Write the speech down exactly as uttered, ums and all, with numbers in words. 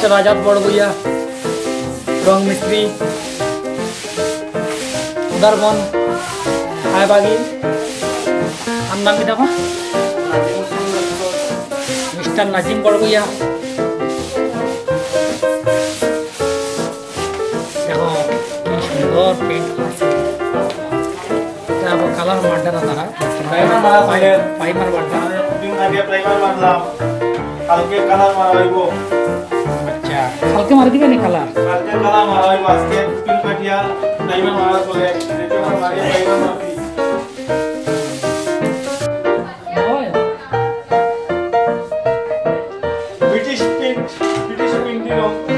mister आजाद बड़ भैया रंग मिस्त्री उदारबन हाय बागी आम नाम की देखो मिस्टर नाजिम बड़ भैया देखो कि सुंदर पेंट कलर मार्डर तारा प्राइमर मार्डर प्राइमर मारलाम কালকে কালার মারাইবো আচ্ছা কালকে মারি দিবেন কালার কালকে কালার মারাইবো আজকে পিন কাটিয়া প্রাইমার মারা চলে যেটা আমরা মারিয়া প্রাইমার মারবি ওই ব্রিটিশ পেইন্ট ব্রিটিশ পেইন্ট দিও